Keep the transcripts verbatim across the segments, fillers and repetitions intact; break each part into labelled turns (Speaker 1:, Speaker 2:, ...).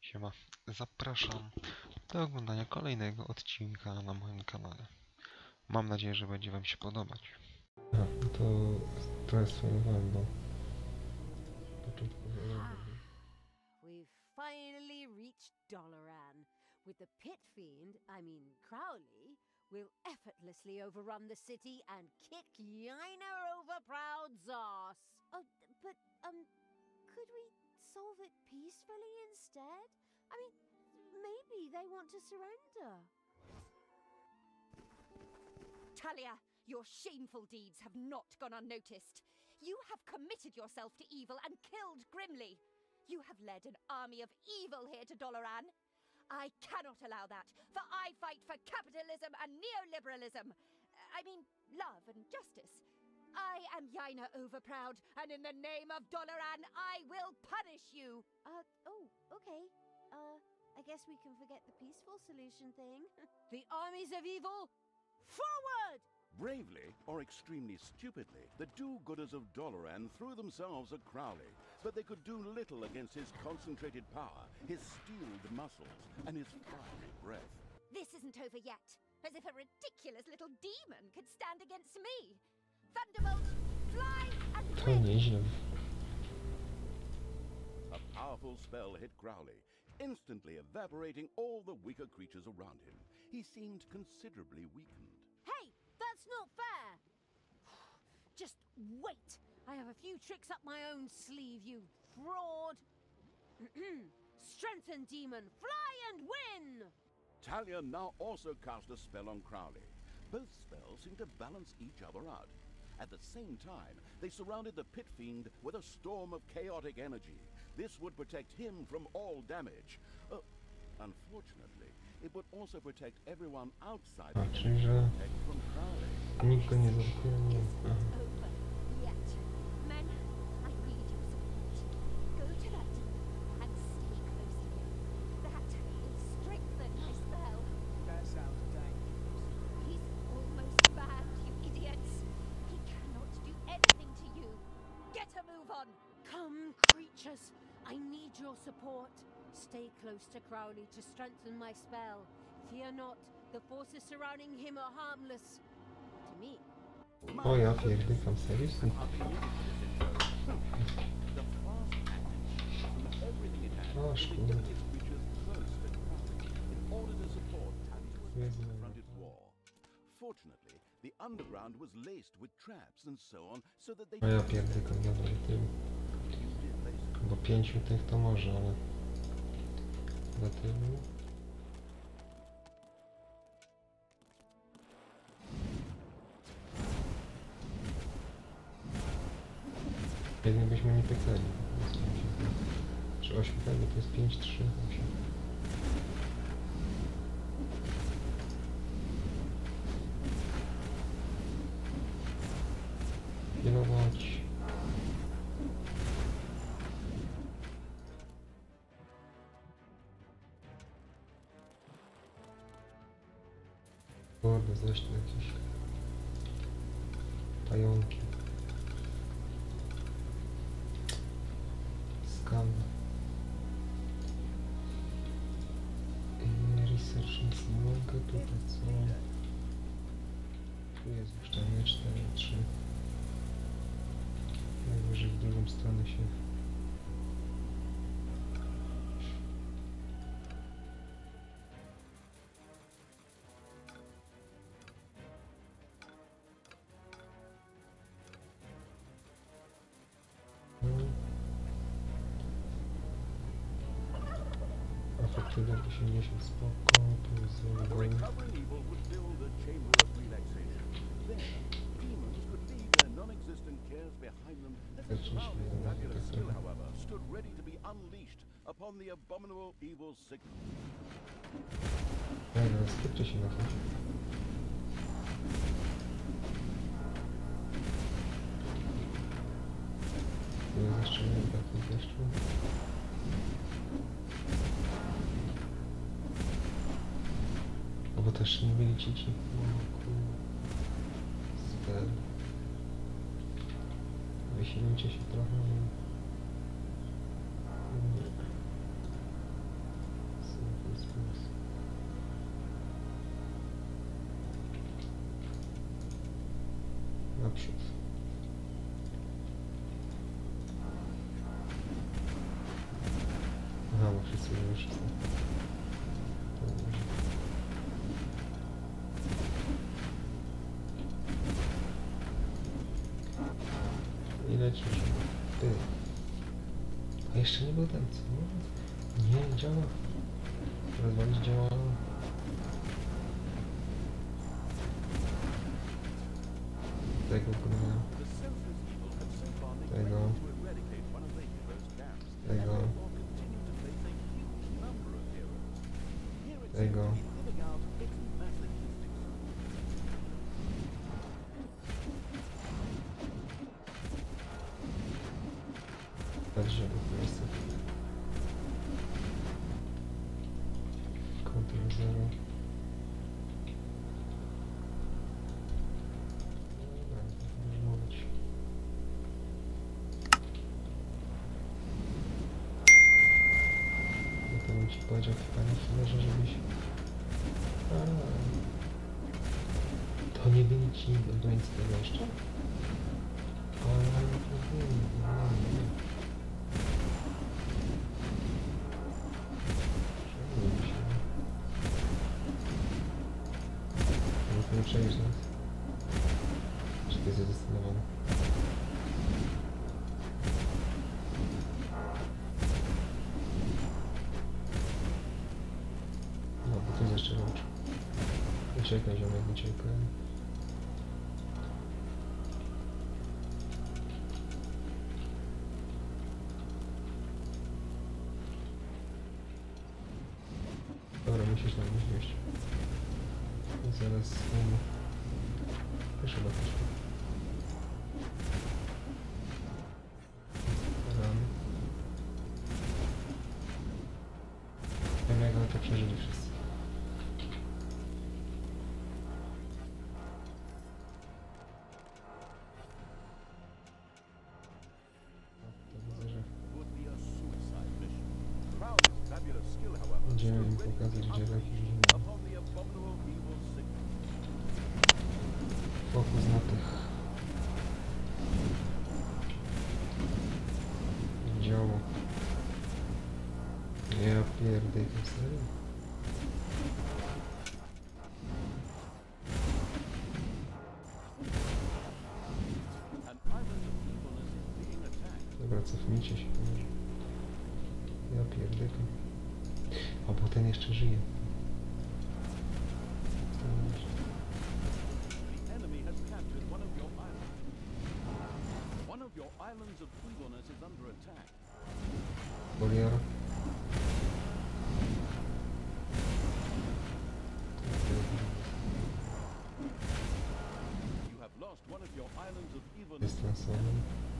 Speaker 1: Siema, zapraszam do oglądania kolejnego odcinka na moim kanale. Mam nadzieję, że będzie wam się podobać.
Speaker 2: Aha, to transferowałem, bo
Speaker 3: We've finally reached Dolaran. With the pit fiend, I mean Crowley, we'll effortlessly overrun the city and kick Yaina Overproud's ass. Oh, but, um, could we solve it peacefully instead? I mean, maybe they want to surrender.
Speaker 4: Talia, your shameful deeds have not gone unnoticed. You have committed yourself to evil and killed Grimly. You have led an army of evil here to Dolaran. I cannot allow that, for I fight for capitalism and neoliberalism. I mean, love and justice. I am Yaina Overproud, and in the name of Dolaran, I will punish you.
Speaker 3: Uh, oh, okay. Uh, I guess we can forget the peaceful solution thing. The armies of evil, forward!
Speaker 5: Bravely, or extremely stupidly, the do-gooders of Dolaran threw themselves at Crowley, but they could do little against his concentrated power, his steeled muscles, and his fiery breath.
Speaker 4: This isn't over yet. As if a ridiculous little demon could stand against me. Thunderbolt, fly and
Speaker 2: to nieźle.
Speaker 5: A powerful spell hit Crowley, instantly evaporating all the weaker creatures around him. He seemed considerably weakened.
Speaker 3: Hey, that's not fair! Just wait! I have a few tricks up my own sleeve, you fraud! Strengthen, demon! Fly and win!
Speaker 5: Talia now also cast a spell on Crowley. Both spells seemed to balance each other out. At the same time, they surrounded the Pit Fiend with a storm of chaotic energy. This would protect him from all damage. Uh, unfortunately, it would also protect everyone outside
Speaker 2: A,
Speaker 5: the
Speaker 2: czyli że
Speaker 5: effect from Crowley.
Speaker 2: nikt go nie zablokuje. Nie. Aha.
Speaker 4: over yet. Men, I need your support. Go to that demon and stay close to him. That will strengthen my spell.
Speaker 6: That sounds dangerous.
Speaker 4: He's almost mad, you idiots. He cannot do anything to you. Get a move on.
Speaker 3: Come, creatures! I need your support. Stay close to Crowley to strengthen my spell. Fear not, the forces surrounding him are harmless. To me.
Speaker 2: O ja pierdykam, serio?
Speaker 5: The fast action everything it had
Speaker 2: O,
Speaker 5: to
Speaker 2: szkoda.
Speaker 5: get its creatures close to Crowley in order to support Talia's
Speaker 2: Jezu.
Speaker 5: confronted war. Fortunately, the underground was laced with traps and so on, so that they
Speaker 2: O ja pierdykam, dobra, i tył. Bo pięciu tych to może, ale... Do tyłu. Jednym byśmy nie pykali. Czy osiem tego to jest pięć, trzy, osiem. Kierować. Kurde, zresztą jakieś pająki. Skan. I research nic nie mogę, tutaj co? Tu jest zniszczenie cztery, trzy. Najwyżej w drugą stronę się... Efektywność osiemdziesiąt spoko, tu jest złogoń.
Speaker 5: recovering evil would fill the chamber of relaxation. Then, demons could leave their non-existent cares behind them as the
Speaker 2: Zaczęliśmy
Speaker 5: power of
Speaker 2: jednak
Speaker 5: fabulous
Speaker 2: tak
Speaker 5: skill,
Speaker 2: trochę.
Speaker 5: however, stood ready to be unleashed upon the abominable evil signal.
Speaker 2: Ej, no skupcie się na tym. Tu jest jeszcze jeden taki deszczu. O, bo też nie byli ci ci. Spell. Wysilujcie się trochę. naprzód. Aha, bo wszyscy już są. I lecisz. Ty. A jeszcze nie był ten, co? Nie, działa. Rozwalić działa. Tego kurwa. Tego. Tego. Tego. Także po prostu. Ctrl zero. Dobra, tak możesz mówić. No to bym ci powiedział, panie chwilę, żebyś... A, to nie byli ci obrońcy tego jeszcze? Ale nie, nie, nie, nie. Przejmuj się. Może nie przejść nas. Czy ty jesteś zdecydowany? No, bo tu jest jeszcze łącz. Uciekaj, ziomek, uciekaj. Dobra, musisz na mnie wieść. Zaraz... Um, proszę bardzo. Rany. Ja wiem, jak oni to przeżyli wszyscy. Będziemy im pokazać, gdzie lepiej żyje. Fokus na tych działo. Ja pierdolę, serio? Dobra, cofnijcie się. Ja pierdolę. A bo ten jeszcze żyje. Boliar. Jest transformem.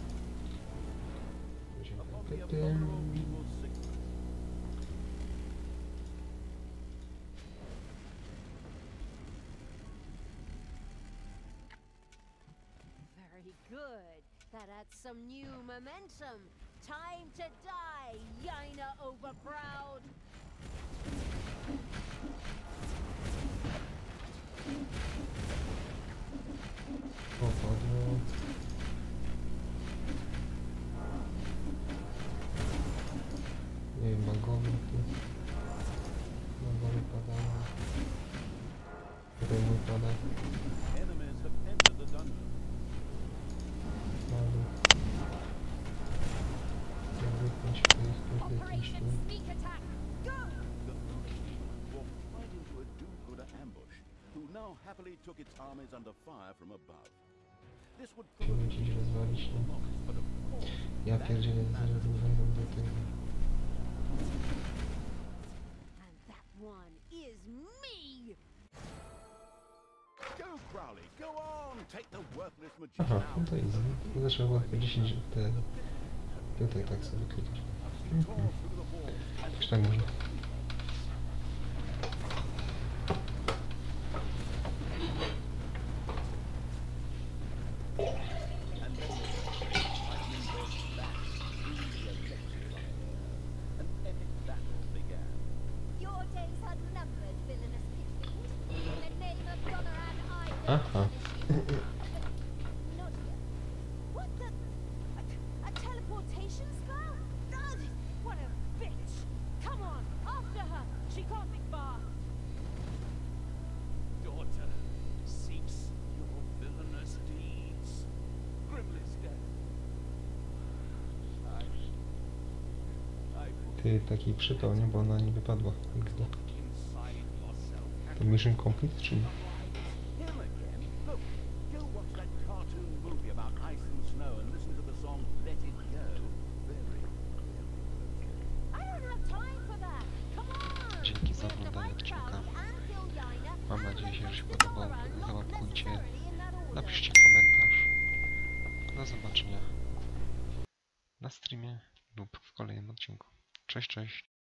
Speaker 3: Very good. That adds some new momentum. Time to die, Yaina Overproud.
Speaker 2: Popadło. Nie wiem, magowy tu. Magowy padają. Tutaj mój pada. Mały. Jak wypnąć w tych, wypnąć tu. Musimy gdzieś rozwalić, no. Ja pierdzielę, zaraz wejdą do tego.
Speaker 3: And that one is me!
Speaker 5: Go, Crowley, go on! Take the worthless
Speaker 2: Aha,
Speaker 5: magician
Speaker 2: no
Speaker 5: out.
Speaker 2: to easy. To trzeba było dziesięć te... Tutaj tak sobie klikać. Mhm. Już tak może.
Speaker 4: Your days are numbered, villainous pigfiend. In the name of Doloran, I
Speaker 2: Aha.
Speaker 4: no,
Speaker 2: Ty, taki przypał, nie? Bo ona nie wypadła. To mission complete, czy nie?
Speaker 5: Him again? Look, go watch that cartoon movie about ice and snow and listen to the song Let It Go. Very, very
Speaker 3: I don't have time for that. Come on.
Speaker 1: Dzięki za
Speaker 3: We have to
Speaker 1: oglądanie
Speaker 3: fight
Speaker 1: odcinka.
Speaker 3: Crowley and kill Jaina
Speaker 1: Mam
Speaker 3: and
Speaker 1: nadzieję, że
Speaker 3: take
Speaker 1: się
Speaker 3: us to
Speaker 1: podobał.
Speaker 3: Dalaran, not
Speaker 1: Załapkujcie,
Speaker 3: necessarily in that order.
Speaker 1: napiszcie komentarz. Do zobaczenia na streamie lub w kolejnym odcinku. Cześć, cześć.